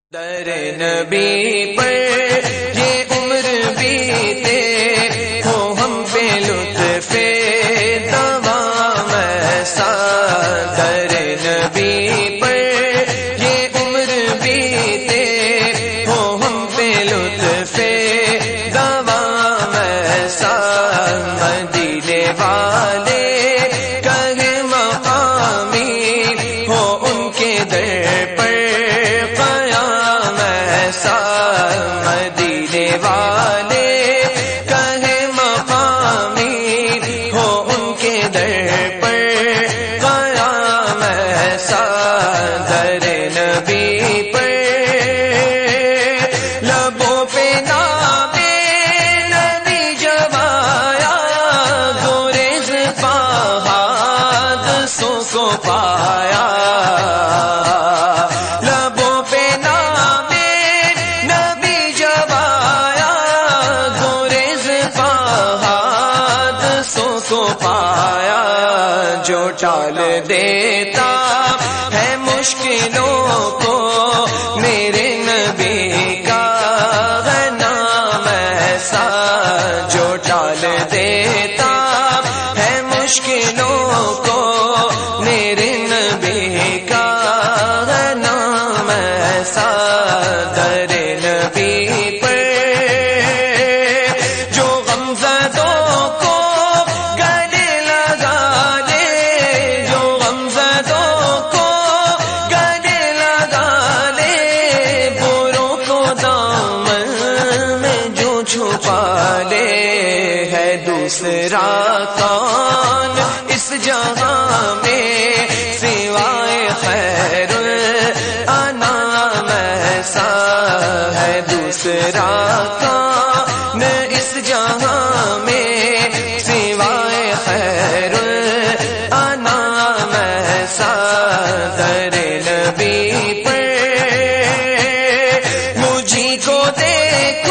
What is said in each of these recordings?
در نبی پر یہ عمر بیتے ہو ہم پہ لطف دوام ایسا، در نبی پر یہ عمر بیتے ہو ہم پہ لطف دوام ایسا، مدینے والے کہے مقامی ہو ان کے در پر مدینے والے کہے مقامی ہو ان کے در پر قیام ایسا، در نبی پر لبوں پہ نام نبی جب آیا، گریز حادثوں کو پایا، جو ٹال دیتا ہے مشکلوں کو میرے نبی کا ہے نام ایسا، جو ٹال دیتا ہے مشکلوں کو میرے نبی کا ہے نام ایسا، در نبی پر جو غمزدوں کو دوسرا کون اس جہاں میں سوائے خیر الانام ایسا ہے، دوسرا کون اس جہاں میں سوائے خیر الانام ایسا، در نبی پر مجھی کو دیکھو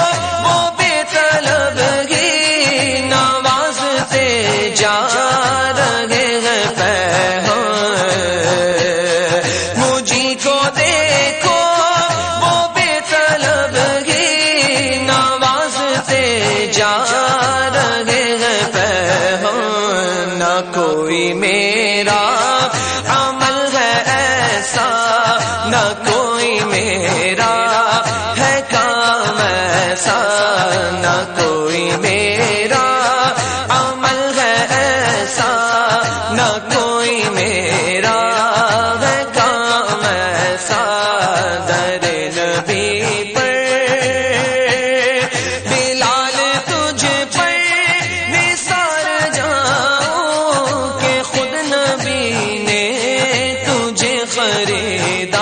جا رہے ہیں پیغام، مجھی کو دیکھو وہ بے طلب ہی نوازتے جا رہے ہیں پیغام، نہ کوئی میرا عمل ہے ایسا، نہ کوئی میرا ہے کام ایسا، نہ کوئی میرا نہ کوئی میرا ہے کام ایسا، در نبی پر بلال تجھ پر نثار جاؤں کہ خود نبی نے تجھے خریدا،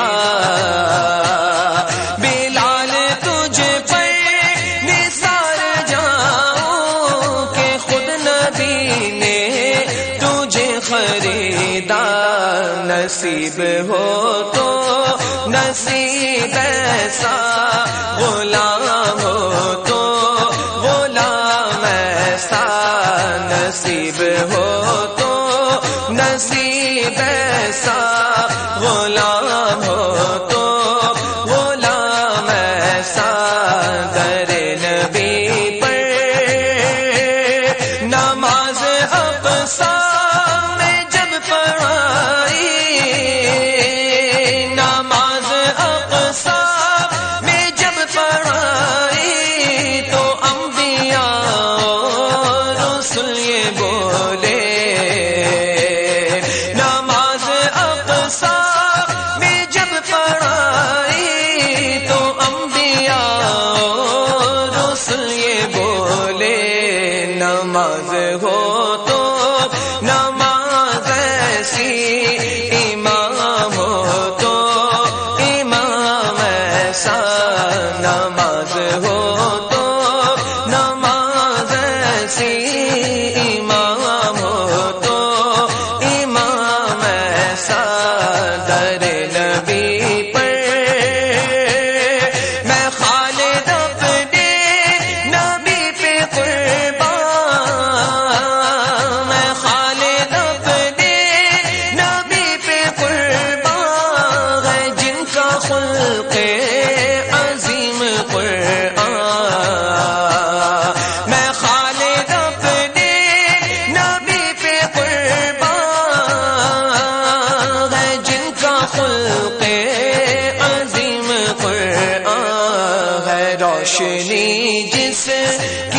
بلال تجھ پر نثار جاؤں کہ خود نبی نے خریدا، نصیب ہو تو نصیب ایسا، غلام ہو تو غلام ایسا، نصیب ہو تو نصیب ایسا، غلام ہو تو غلام ایسا، در نبی پر نماز اقصی بولے، نماز خلق عظیم قرآن ہے، روشنی جس